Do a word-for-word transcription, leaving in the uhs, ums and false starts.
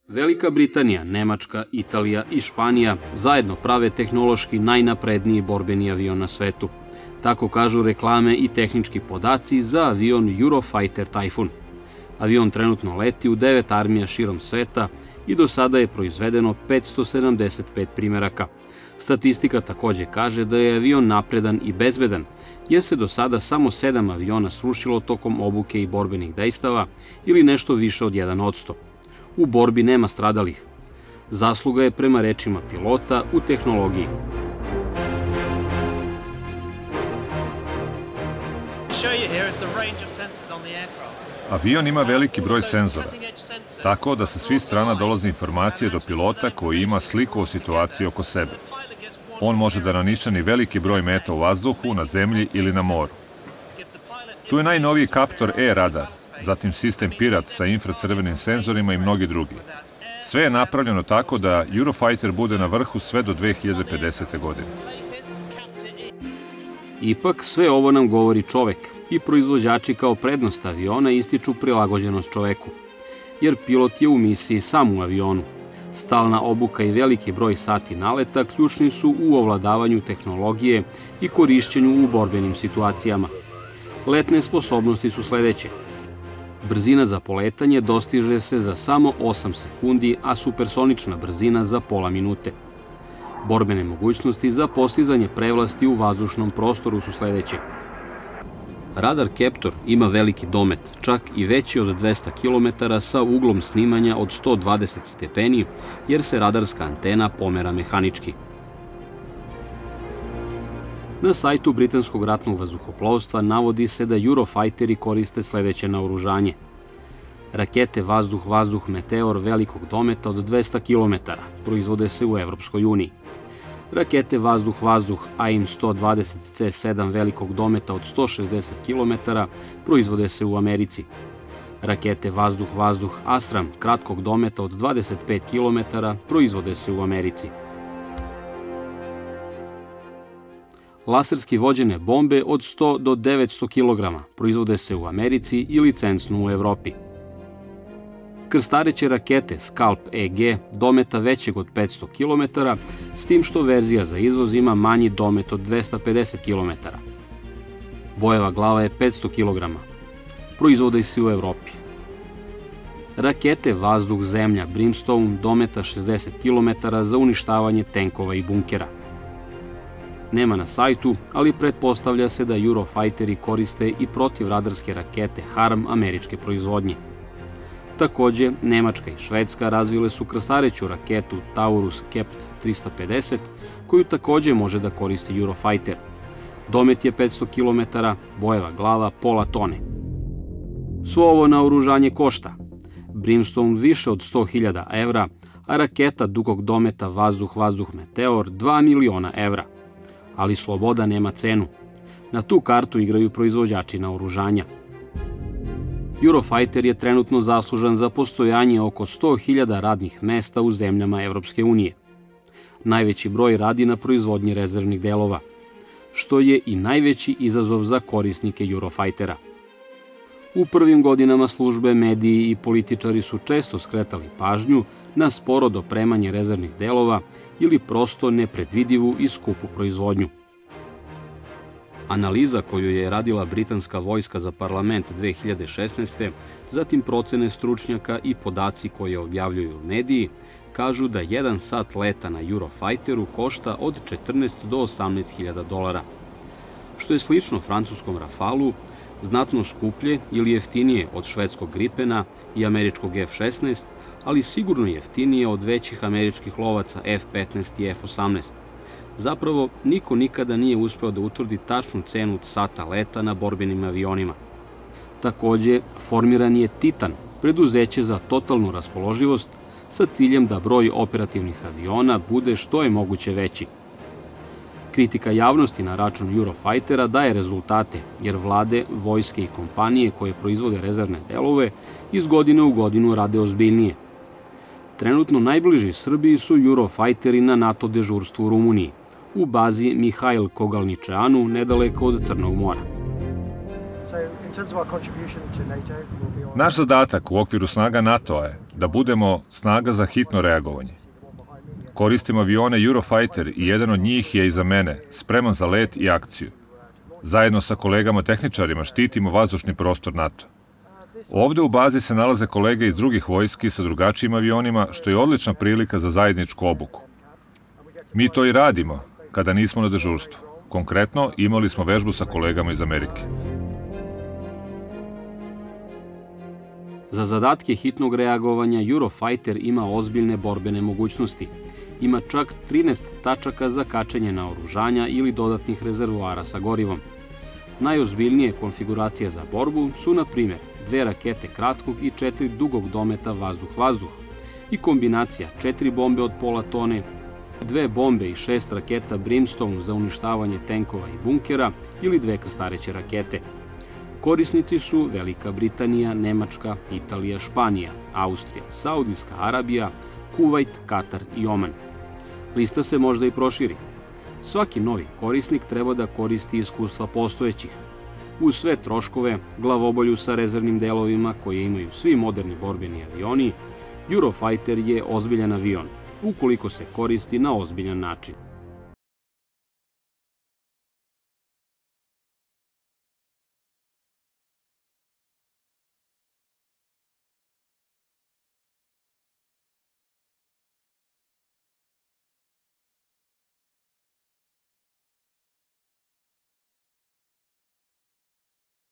Velika Britanija, Nemačka, Italija i Španija zajedno prave tehnološki najnapredniji borbeni avion na svetu. Tako kažu reklame i tehnički podaci za avion Eurofighter Typhoon. Avion trenutno leti u devet armija širom sveta i do sada je proizvedeno petsto sedamdeset pet primeraka. Statistika takođe kaže da je avion napredan i bezbedan, jer se do sada samo sedam aviona srušilo tokom obuke i borbenih dejstava ili nešto više od jedan posto. U borbi nema stradalih. Zasluga je prema rečima pilota u tehnologiji. Avion ima veliki broj senzora, tako da sa svih strana dolaze informacije do pilota koji ima sliku o situaciji oko sebe. On može da nanišani veliki broj meta u vazduhu, na zemlji ili na moru. Tu je najnoviji Captor E radar, zatim sistem Pirat sa infracrvenim senzorima i mnogi drugi. Sve je napravljeno tako da Eurofighter bude na vrhu sve do dve hiljade pedesete. godine. Ipak, sve ovo nam govori čovek i proizvođači kao prednost aviona ističu prilagođenost čoveku. Jer pilot je u misiji sam u avionu. Stalna obuka i veliki broj sati naleta ključni su u ovladavanju tehnologije i korišćenju u borbenim situacijama. Letne sposobnosti su sledeće. Brzina za poletanje dostiže se za samo osam sekundi, a supersonična brzina za pola minute. Borbene mogućnosti za postizanje prevlasti u vazdušnom prostoru su sledeće. Radar Captor ima veliki domet, čak i veći od dvesta kilometara sa uglom snimanja od sto dvadeset stepeni, jer se radarska antena pomera mehanički. Na sajtu Britanskog ratnog vazduhoplovstva navodi se da Eurofighteri koriste sledeće naoružanje. Rakete vazduh-vazduh Meteor velikog dometa od dvesta kilometara proizvode se u Evropskoj uniji. Rakete vazduh-vazduh A I M sto dvadeset C sedam velikog dometa od sto šezdeset kilometara proizvode se u Americi. Rakete vazduh-vazduh Asram kratkog dometa od dvadeset pet kilometara proizvode se u Americi. Laserski vođene bombe od sto do devetsto kilograma proizvode se u Americi i licencnu u Evropi. Krstareće rakete Scalp E G dometa većeg od petsto kilometara, s tim što verzija za izvoz ima manji domet od dvesta pedeset kilometara. Bojeva glava je petsto kilograma. Proizvode se u Evropi. Rakete vazduh-zemlja Brimstone dometa šezdeset kilometara za uništavanje tenkova i bunkera. Nema na sajtu, ali pretpostavlja se da Eurofighteri koriste i protivradarske rakete Harm američke proizvodnje. Takođe, Nemačka i Švedska razvile su krstareću raketu Taurus Kept trista pedeset, koju takođe može da koristi Eurofighter. Domet je petsto kilometara, bojeva glava pola tone. Svo ovo naoružanje košta. Brimstone više od sto hiljada evra, a raketa dugog dometa vazduh-vazduh Meteor dva miliona evra. Ali sloboda nema cenu. Na tu kartu igraju proizvođači naoružanja. Eurofighter je trenutno zaslužan za postojanje oko sto hiljada radnih mesta u zemljama Evropske unije. Najveći broj radi na proizvodnji rezervnih delova, što je i najveći izazov za korisnike Eurofightera. U prvim godinama službe mediji i političari su često skretali pažnju na sporo dopremanje rezervnih delova ili prosto nepredvidivu i skupu proizvodnju. Analiza koju je radila britanska vojska za parlament dve hiljade šesnaeste. zatim procene stručnjaka i podaci koje objavljuju mediji, kažu da jedan sat leta na Eurofighteru košta od četrnaest do osamnaest hiljada dolara, što je slično francuskom Rafalu, znatno skuplje ili jeftinije od švedskog Gripena i američkog F šesnaest, ali sigurno jeftinije od većih američkih lovaca F petnaest i F osamnaest. Zapravo, niko nikada nije uspeo da utvrdi tačnu cenu sata leta na borbenim avionima. Takođe, formiran je Titan, preduzeće za totalnu raspoloživost, sa ciljem da broj operativnih aviona bude što je moguće veći. Kritika javnosti na račun Eurofightera daje rezultate, jer vlade, vojske i kompanije koje proizvode rezervne delove iz godine u godinu rade ozbiljnije. Trenutno najbliži Srbiji su Eurofighteri na NATO dežurstvu u Rumuniji, u bazi Mihajl Kogalničeanu, nedaleko od Crnog mora. Naš zadatak u okviru snaga NATO-a je da budemo snaga za hitno reagovanje. Koristim avione Eurofighter i jedan od njih je iza mene, spreman za let i akciju. Zajedno sa kolegama tehničarima štitimo vazdušni prostor NATO. Ovde u bazi se nalaze kolege iz drugih vojski sa drugačijim avionima, što je odlična prilika za zajedničku obuku. Mi to i radimo kada nismo na dežurstvu. Konkretno, imali smo vežbu sa kolegama iz Amerike. Za zadatke hitnog reagovanja Eurofighter ima ozbiljne borbene mogućnosti. Ima čak trinaest tačaka za kačenje naoružanja ili dodatnih rezervoara sa gorivom. Najozbiljnije konfiguracije za borbu su, na primjer, dve rakete kratkog i četiri dugog dometa vazduh-vazduh i kombinacija četiri bombe od pola tone, dve bombe i šest raketa Brimstone za uništavanje tenkova i bunkera ili dve krstareće rakete. Korisnici su Velika Britanija, Nemačka, Italija, Španija, Austrija, Saudijska Arabija, Kuvajt, Katar i Oman. Lista se možda i proširi. Svaki novi korisnik treba da koristi iskustva postojećih. Uz sve troškove, glavobolju sa rezervnim delovima koje imaju svi moderni borbeni avioni, Eurofighter je ozbiljan avion, ukoliko se koristi na ozbiljan način.